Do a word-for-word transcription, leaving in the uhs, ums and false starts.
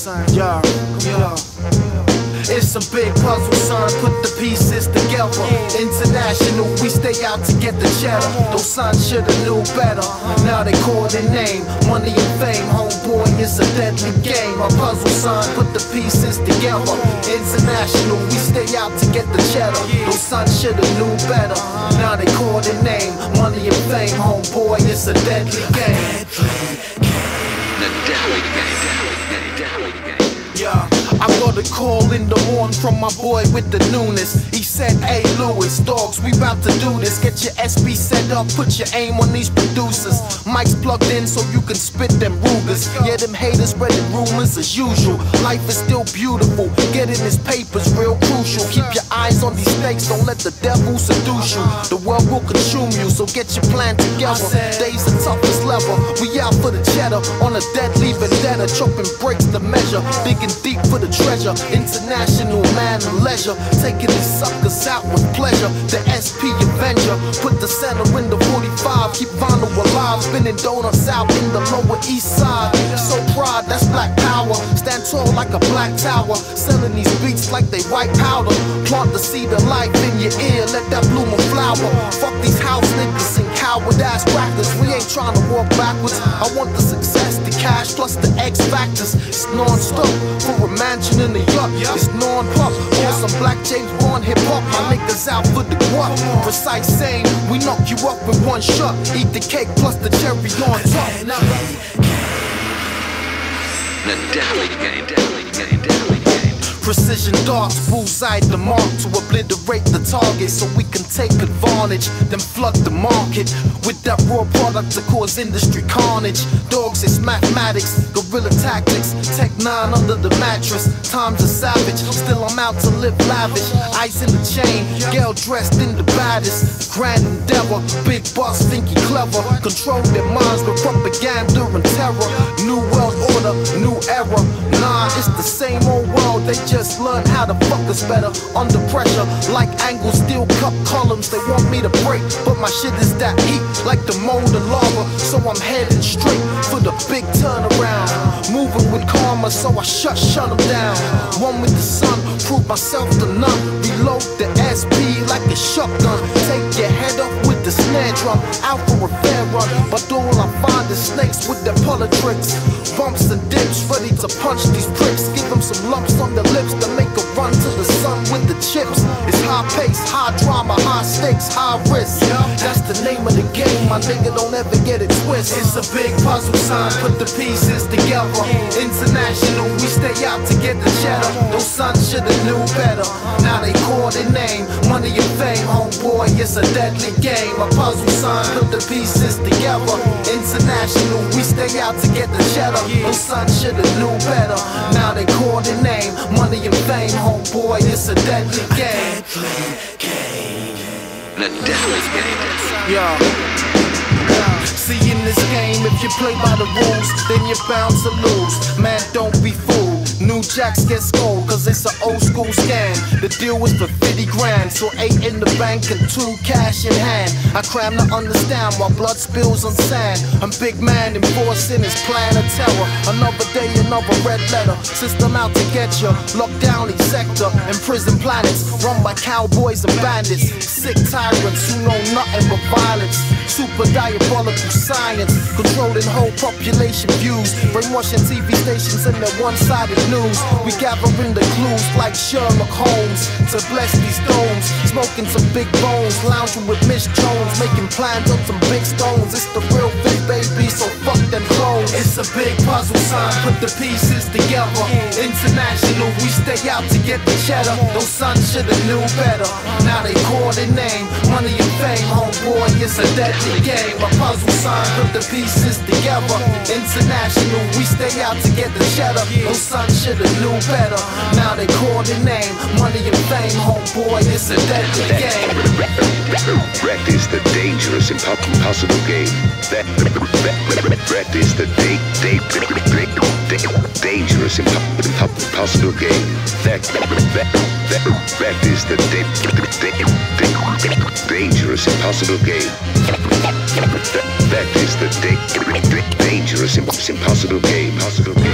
son. Yeah, yeah. It's a big puzzle, son, put the pieces together. International, we stay out to get the cheddar. Those sons shoulda knew better. Now they call their name, money and fame. Homeboy, it's a deadly game. A puzzle, son, put the pieces together. International, we stay out to get the cheddar. Those sons shoulda knew better. Now they call their name, money and fame. Homeboy, it's a deadly game. The deadly game, deadly game, deadly game. Yeah, I got a call in the morning from my boy with the newness. He said, hey Lewis, dogs, we bout to do this. Get your S P set up, put your aim on these producers. Mics plugged in so you can spit them Rugers. Yeah, them haters spreading rumors as usual. Life is still beautiful, getting his papers real crucial. Keep your eyes on these stakes, don't let the devil seduce you. The world will consume you, so get your plan together. Days are tough as leather, we out for the cheddar. On a deadly vendetta, chopping breaks the measure. Digging deep for the treasure, international man of leisure, taking these suckers out with pleasure. The S P Avenger, put the center in the forty-five, keep vinyl alive, spinning donuts out in the lower east side. So proud, that's black power, stand tall like a black tower, selling these beats like they white powder. Plant the seed of life in your ear, let that bloom a flower. Fuck these house niggas and coward ass rappers, we ain't trying to walk backwards. I want the success, the cash plus the X factors. It's non-stop. For a mansion in the yacht, it's non-pop. Or some black James Bond hip-hop, my niggas out for the guap. Precise saying, we knock you up with one shot. Eat the cake plus the cherry on top. The deadly game, deadly game, deadly game. Precision darts, bullseye the mark to obliterate the target so we can take advantage, then flood the market with that raw product to cause industry carnage. Dogs, it's mathematics, guerrilla tactics, tech nine under the mattress. Times are savage, still I'm out to live lavish. Ice in the chain, girl dressed in the baddest. Grand endeavor, big boss think he clever. Control their minds with propaganda and terror. New world order, new era. Nah, it's the same old world, they just learn how to fuck us better. Under pressure, like angle steel cup columns, they want me to break, but my shit is that heat, like the molten lava. So I'm heading straight for the big turnaround, moving with karma, so I shut, shut them down. One with the sun, prove myself to none. Reload the S P like a shotgun, take your head up with the snare drum. Out for a fair run, but all I find is snakes with their politics. Bumps and dips, ready to punch these pricks. Give them some lumps on the lips to make a run to the sun with the chips. It's high pace, high drama, high stakes, high risk. That's the name of the game, my nigga, don't ever get it twisted. It's a big puzzle, son, put the pieces together. International, we stay out to get the cheddar. Those sons shoulda knew better. Now they call their name, money and fame. Homeboy, it's a deadly game. A puzzle, son, put the pieces together. International, we stay out to get the cheddar. Those sons shoulda knew better. Now they call their name, money and fame. Homeboy, it's a deadly game. The deadly game. Yeah. See, in this game, if you play by the rules, then you're bound to lose. Man, don't be fooled. New jacks get scolded, cause it's an old school scam. The deal was for fifty grand, so eight in the bank and two cash in hand. I cram to understand while blood spills on sand. I'm big man enforcing his plan of terror. Another day, another red letter. System out to get you. Lock down each sector. Imprison planets run by cowboys and bandits. Sick tyrants who know nothing but violence. Super diabolical science, controlling whole population views. Brainwashing T V stations and their one-sided news. We gathering the clues like Sherlock Holmes to bless these domes. Smoking some big bones, lounging with Miss Jones, making plans on some big stones. It's the real thing, baby, so fuck them clones. It's a big puzzle, son, put the pieces together. International, we stay out to get the cheddar. Those sons shoulda knew better. Now they call their name, money and fame. Homeboy, it's a deadly game. A puzzle, son, put the pieces together. International, we stay out to get the cheddar. Those sons shoulda knew better. Now they call their name, money and fame. Homeboy, it's a deadly game. Rap is the dangerous, impossible game. That rap is the day, day, dangerous, impossible game. That that that is the day, dangerous, impossible game. That is the day, dangerous, impossible game.